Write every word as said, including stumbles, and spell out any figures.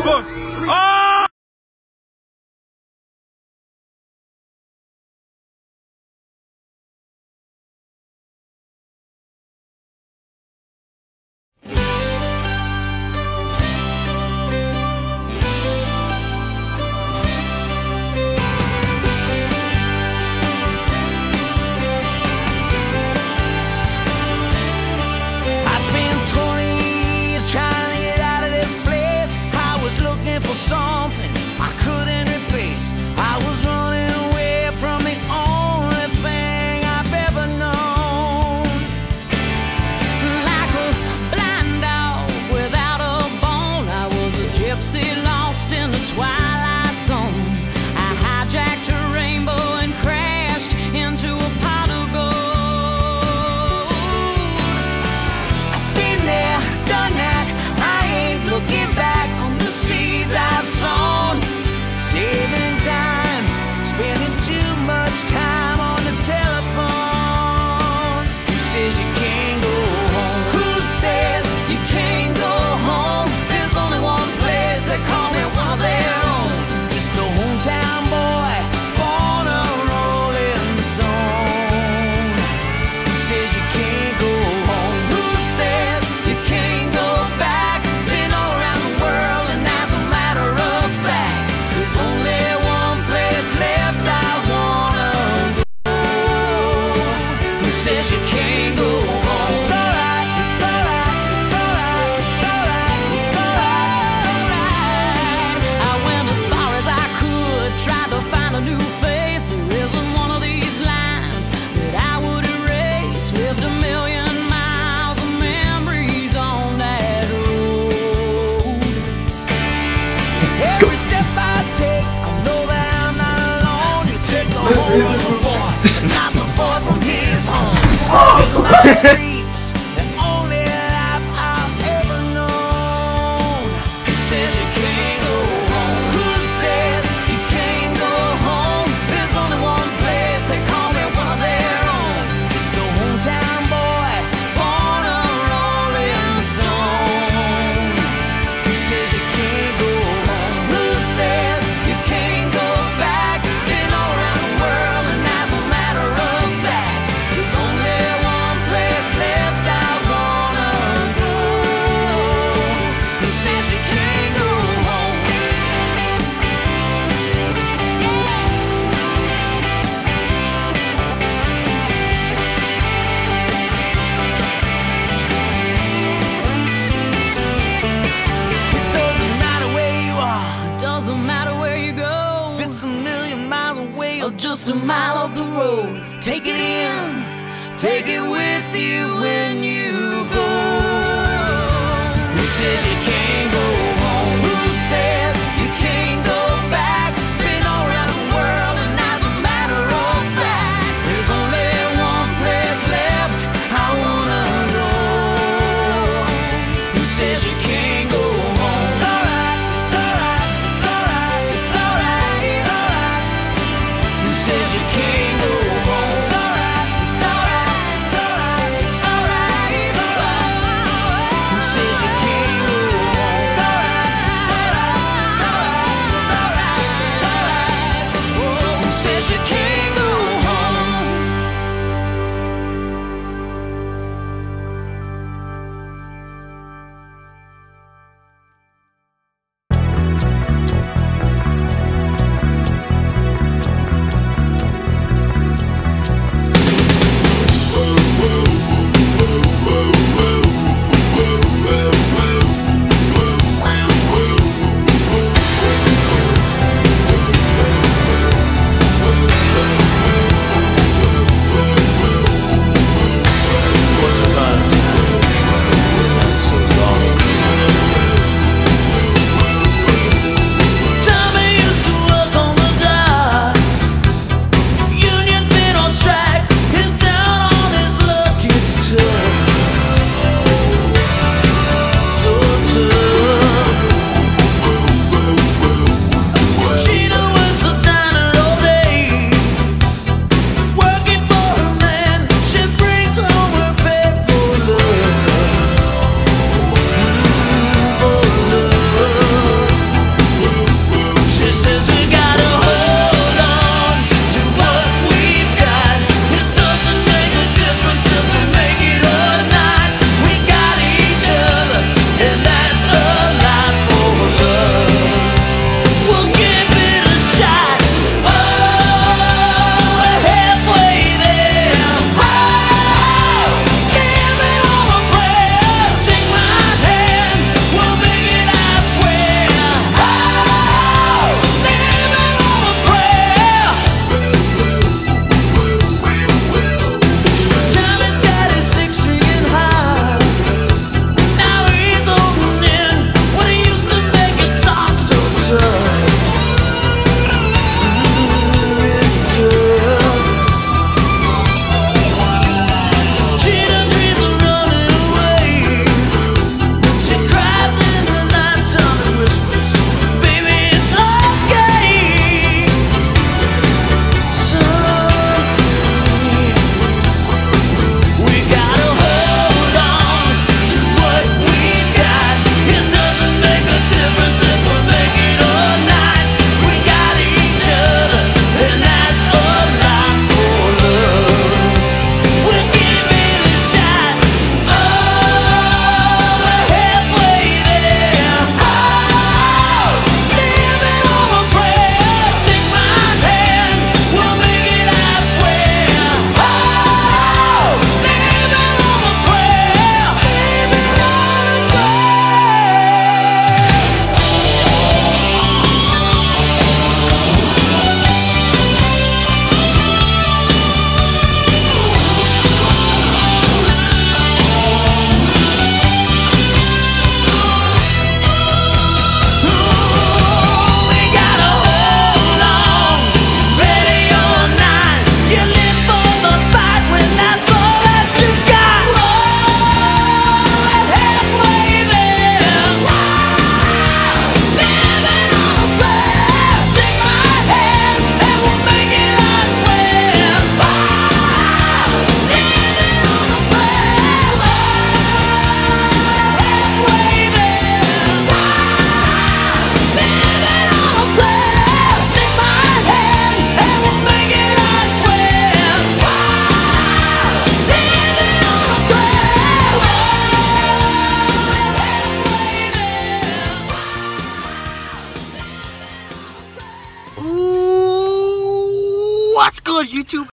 fuck. Oh! Something I couldn't replace. I was running away from the only thing I've ever known. Like a blind dog without a bone, I was a gypsy lost in the twilight zone. I hijacked a rainbow and crashed into a pot of gold. I've been there, done that, I ain't looking back on the seeds I've sown, saving times, spending too much time on the telephone. Who says you can't go home? Who says you can't go home? There's only one place they call me one of their own. Just a hometown boy, born a rolling stone. Who says you can't go home? Who says you can't go back? Been all around the world and as a matter of fact, there's only one place left I wanna go. Who says you can't go home? It's alright, it's alright, it's alright, it's alright, it's alright. I went as far as I could, tried to find a new face. There isn't one of these lines that I would erase. Lived a million miles of memories on that road. Every step I take, I know that I'm not alone. You take the home of a boy, not the boy from his home. It's my streets, the only life I've ever known. Who says you can't go home? Who says you can't go home? There's only one place they call me one of their own. Just a hometown boy, born a rolling stone. Who says you can't go home? Who says you can't go back? Been all around the world and as a matter of fact, there's only one place left I wanna go. Who says you can't go home? It doesn't matter where you are, it doesn't matter where you go. If it's a million miles away or just a mile up the road, take it in, take it with you when you go. Who says you can't go home? Who says you can't go back? Been all around the world and as a matter of fact, there's only one place left I wanna go. Who says you can't